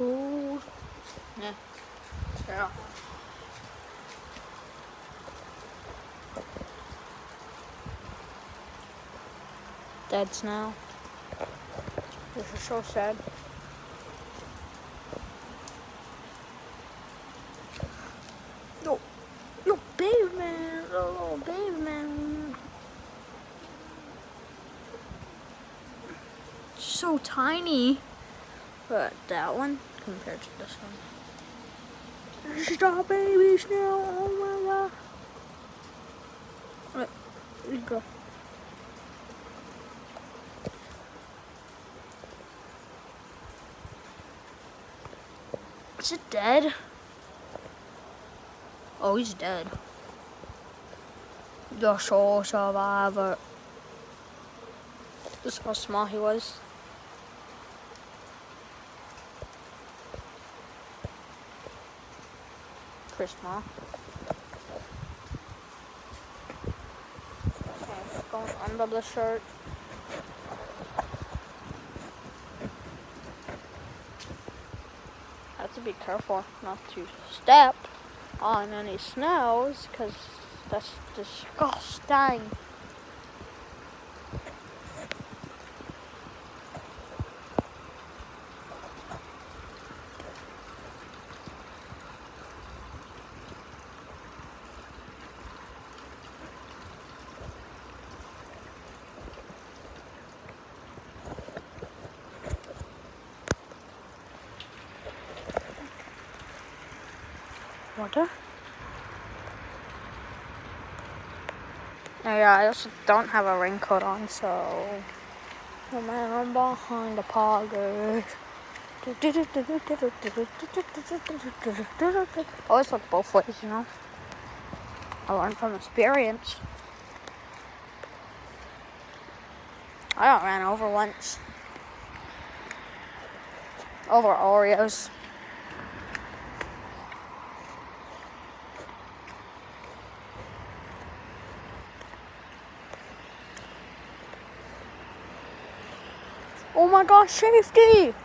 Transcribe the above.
cold. Yeah. Yeah. Dead now. This is so sad. Yo, baby man, oh baby man. So tiny. But that one compared to this one. Stop babies now, oh my god. There you go. Is it dead? Oh, he's dead. The soul survivor. This is how small he was. Pretty small. Okay, going under the shirt. Have to be careful not to step on any snails, because that's disgusting. Water? Yeah, I also don't have a raincoat on, so oh man, I'm behind the poggers. Always look both ways, you know. I learned from experience. I got ran over once. Over Oreos. Oh my gosh, safety!